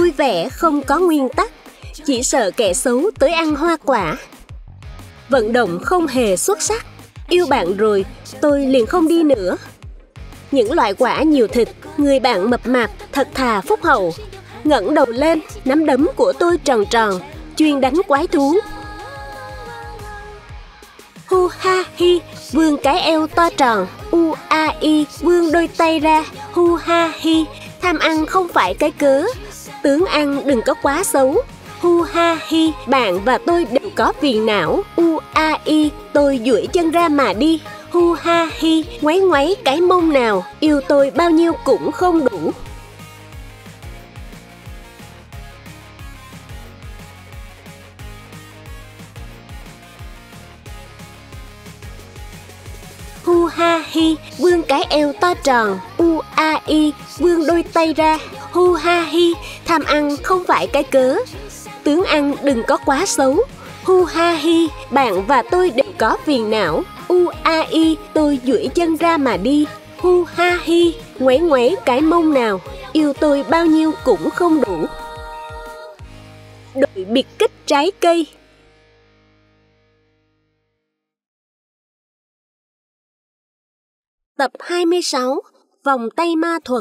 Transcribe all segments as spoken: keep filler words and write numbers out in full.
Vui vẻ không có nguyên tắc, chỉ sợ kẻ xấu tới ăn hoa quả. Vận động không hề xuất sắc, yêu bạn rồi tôi liền không đi nữa. Những loại quả nhiều thịt, người bạn mập mạp, thật thà phúc hậu. Ngẩng đầu lên, nắm đấm của tôi tròn tròn, chuyên đánh quái thú. Hu ha hi, vươn cái eo to tròn. U a i, vươn đôi tay ra. Hu ha hi, tham ăn không phải cái cớ. Tướng ăn đừng có quá xấu. Hu ha hi, bạn và tôi đều có phiền não. U a i, tôi duỗi chân ra mà đi. Hu ha hi, ngoáy ngoáy cái mông nào, yêu tôi bao nhiêu cũng không đủ. Hu ha hi, vươn cái eo to tròn. U a i, vươn đôi tay ra. Hu ha hi, tham ăn không phải cái cớ. Tướng ăn đừng có quá xấu. Hu ha hi, bạn và tôi đều có phiền não. U a i, tôi duỗi chân ra mà đi. Hu ha hi, ngoáy ngoáy cái mông nào, yêu tôi bao nhiêu cũng không đủ. Đội biệt kích trái cây. Tập hai mươi sáu. Vòng tay ma thuật.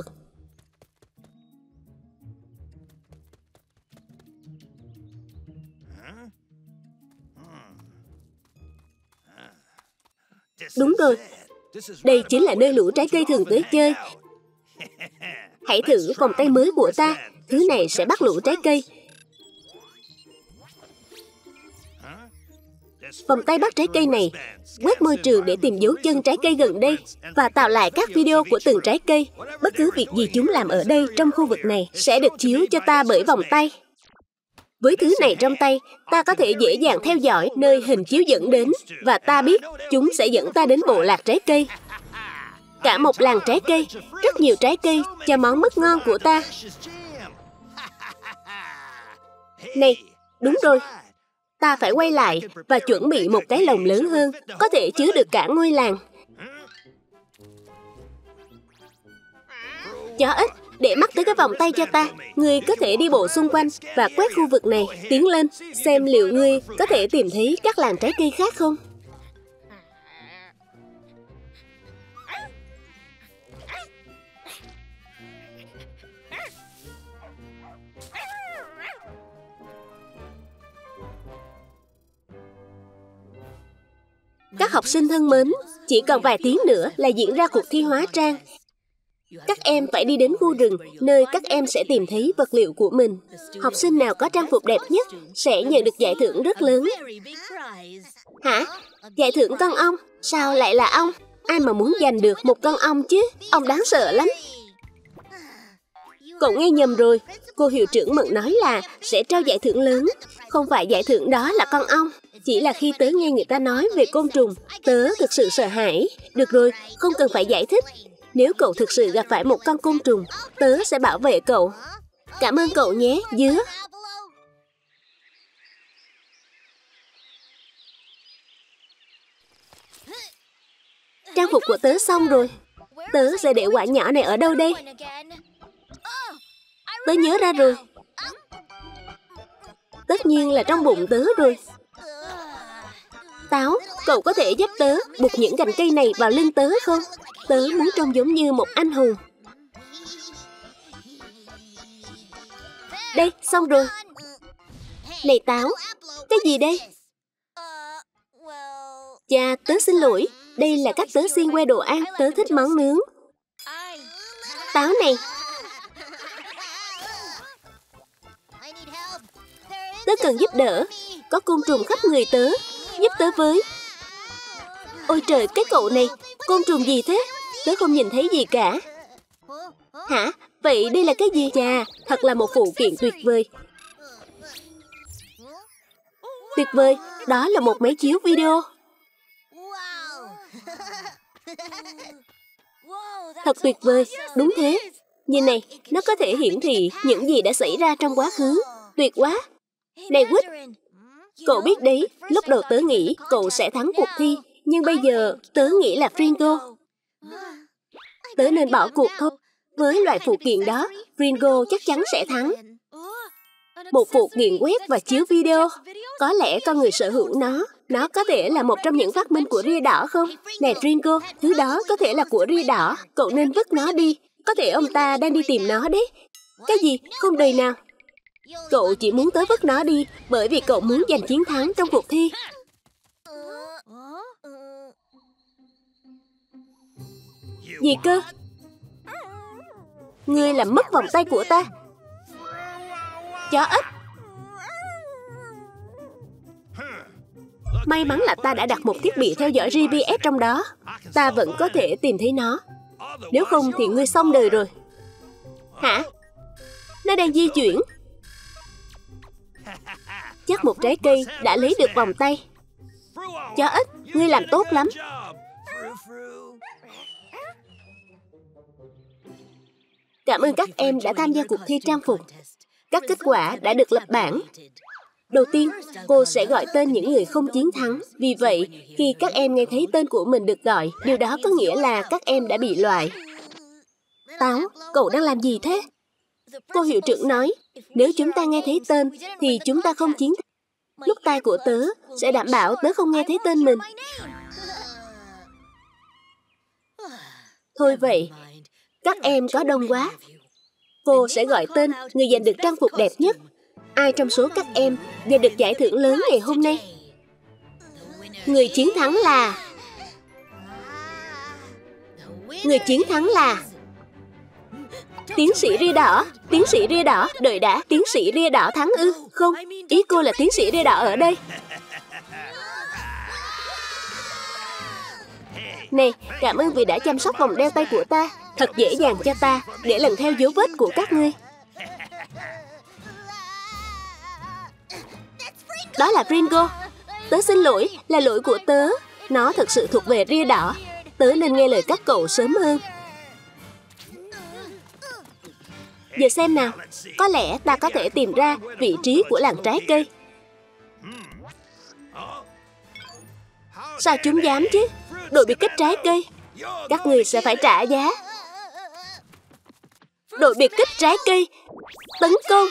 Đúng rồi, đây chính là nơi lũ trái cây thường tới chơi. Hãy thử vòng tay mới của ta, thứ này sẽ bắt lũ trái cây. Vòng tay bắt trái cây này quét môi trường để tìm dấu chân trái cây gần đây và tạo lại các video của từng trái cây. Bất cứ việc gì chúng làm ở đây trong khu vực này sẽ được chiếu cho ta bởi vòng tay. Với thứ này trong tay, ta có thể dễ dàng theo dõi nơi hình chiếu dẫn đến và ta biết chúng sẽ dẫn ta đến bộ lạc trái cây. Cả một làng trái cây, rất nhiều trái cây cho món mứt ngon của ta. Này, đúng rồi, ta phải quay lại và chuẩn bị một cái lồng lớn hơn, có thể chứa được cả ngôi làng. Chó ếch, để mắt tới cái vòng tay cho ta. Ngươi có thể đi bộ xung quanh và quét khu vực này, tiến lên, xem liệu ngươi có thể tìm thấy các làng trái cây khác không. Các học sinh thân mến, chỉ còn vài tiếng nữa là diễn ra cuộc thi hóa trang. Các em phải đi đến khu rừng, nơi các em sẽ tìm thấy vật liệu của mình. Học sinh nào có trang phục đẹp nhất sẽ nhận được giải thưởng rất lớn. Hả? Giải thưởng con ong? Sao lại là ong? Ai mà muốn giành được một con ong chứ? Ong đáng sợ lắm. Cậu nghe nhầm rồi. Cô hiệu trưởng Mận nói là sẽ trao giải thưởng lớn. Không phải giải thưởng đó là con ong. Chỉ là khi tớ nghe người ta nói về côn trùng, tớ thực sự sợ hãi. Được rồi, không cần phải giải thích. Nếu cậu thực sự gặp phải một con côn trùng, tớ sẽ bảo vệ cậu. Cảm ơn cậu nhé, dứa. Trang phục của tớ xong rồi. Tớ sẽ để quả nhỏ này ở đâu đây? Tớ nhớ ra rồi. Tất nhiên là trong bụng tớ rồi. Táo, cậu có thể giúp tớ buộc những cành cây này vào lưng tớ không? Tớ muốn trông giống như một anh hùng. Đây, xong rồi. Này Táo, cái gì đây? Chà, tớ xin lỗi. Đây là cách tớ xiên que đồ ăn. Tớ thích món nướng. Táo này. Tớ cần giúp đỡ. Có côn trùng khắp người tớ. Giúp tớ với. Ôi trời, cái cậu này. Côn trùng gì thế? Tớ không nhìn thấy gì cả. Hả? Vậy đây là cái gì? Chà, thật là một phụ kiện tuyệt vời. Tuyệt vời, đó là một máy chiếu video. Thật tuyệt vời, đúng thế. Nhìn này, nó có thể hiển thị những gì đã xảy ra trong quá khứ. Tuyệt quá. Này Wood, cậu biết đấy, lúc đầu tớ nghĩ cậu sẽ thắng cuộc thi, nhưng bây giờ tớ nghĩ là Fringo. Tớ nên bỏ cuộc thôi. Với loại phụ kiện đó, Fringo chắc chắn sẽ thắng. Một phụ nghiện web và chiếu video. Có lẽ con người sở hữu nó. Nó có thể là một trong những phát minh của ria đỏ không? Nè Ringo, thứ đó có thể là của ria đỏ. Cậu nên vứt nó đi. Có thể ông ta đang đi tìm nó đấy. Cái gì? Không đời nào. Cậu chỉ muốn tới vứt nó đi bởi vì cậu muốn giành chiến thắng trong cuộc thi. Gì cơ? Ngươi làm mất vòng tay của ta. Chó ếch. May mắn là ta đã đặt một thiết bị theo dõi giê pê ét trong đó. Ta vẫn có thể tìm thấy nó. Nếu không thì ngươi xong đời rồi. Hả? Nó đang di chuyển. Chắc một trái cây đã lấy được vòng tay. Chó ếch, ngươi làm tốt lắm. Cảm ơn các em đã tham gia cuộc thi trang phục. Các kết quả đã được lập bảng. Đầu tiên, cô sẽ gọi tên những người không chiến thắng. Vì vậy, khi các em nghe thấy tên của mình được gọi, điều đó có nghĩa là các em đã bị loại. Táo, cậu đang làm gì thế? Cô hiệu trưởng nói, nếu chúng ta nghe thấy tên, thì chúng ta không chiến thắng. Lúc tai của tớ sẽ đảm bảo tớ không nghe thấy tên mình. Thôi vậy, các em có đông quá. Cô sẽ gọi tên người giành được trang phục đẹp nhất. Ai trong số các em giành được giải thưởng lớn ngày hôm nay? Người chiến thắng là... Người chiến thắng là... Tiến sĩ ria đỏ. Tiến sĩ ria đỏ. Đợi đã, tiến sĩ ria đỏ thắng ư? Không, ý cô là tiến sĩ ria đỏ ở đây. Này, cảm ơn vì đã chăm sóc vòng đeo tay của ta. Thật dễ dàng cho ta để lần theo dấu vết của các ngươi. Đó là Ringo. Tớ xin lỗi, là lỗi của tớ. Nó thực sự thuộc về ria đỏ. Tớ nên nghe lời các cậu sớm hơn. Giờ xem nào. Có lẽ ta có thể tìm ra vị trí của làng trái cây. Sao chúng dám chứ? Đội biệt kích trái cây. Các người sẽ phải trả giá. Đội biệt kích trái cây tấn công.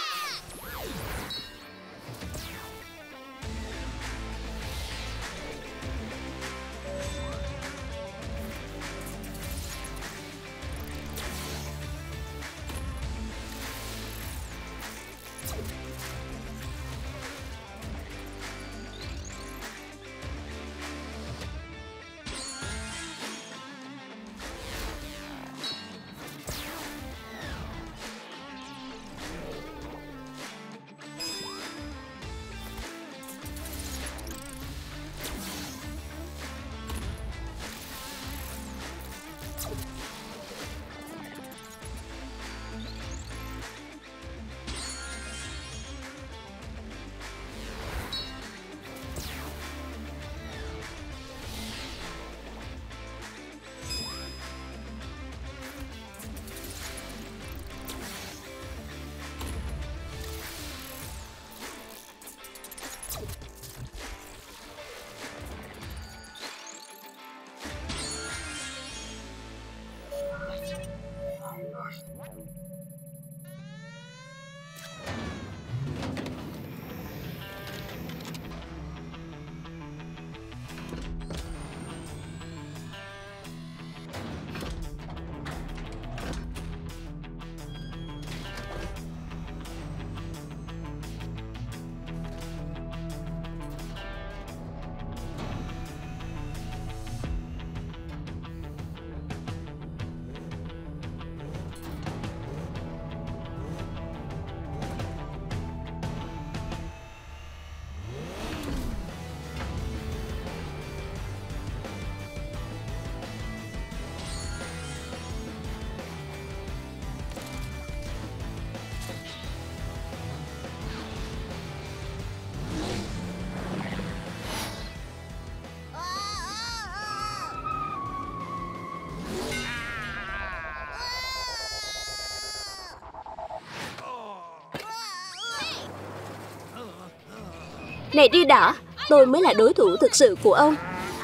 Này ria đỏ, tôi mới là đối thủ thực sự của ông.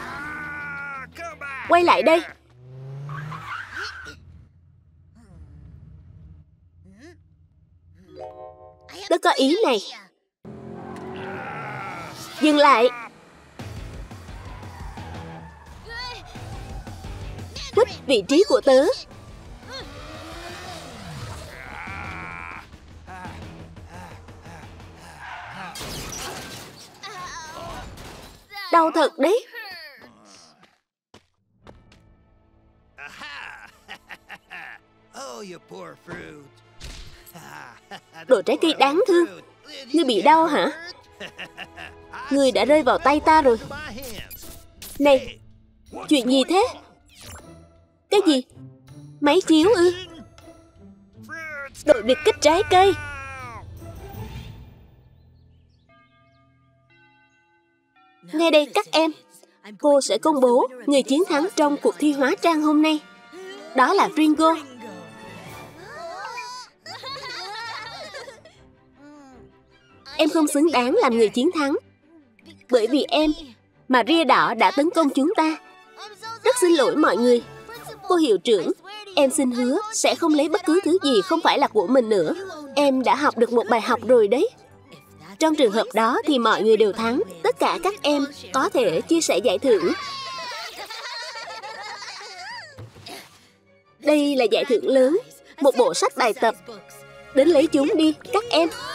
Quay lại đây. Tớ có ý này. Dừng lại. Quýt vị trí của tớ. Đau thật đấy. Đồ trái cây đáng thương. Ngươi bị đau hả? Ngươi đã rơi vào tay ta rồi. Này, chuyện gì thế? Cái gì? Máy chiếu ư? Đội biệt kích trái cây. Ngay đây các em, cô sẽ công bố người chiến thắng trong cuộc thi hóa trang hôm nay. Đó là Ringo. Em không xứng đáng làm người chiến thắng, bởi vì em mà ria đỏ đã tấn công chúng ta. Rất xin lỗi mọi người. Cô hiệu trưởng, em xin hứa sẽ không lấy bất cứ thứ gì không phải là của mình nữa. Em đã học được một bài học rồi đấy. Trong trường hợp đó thì mọi người đều thắng. Tất cả các em có thể chia sẻ giải thưởng. Đây là giải thưởng lớn, một bộ sách bài tập. Đến lấy chúng đi, các em.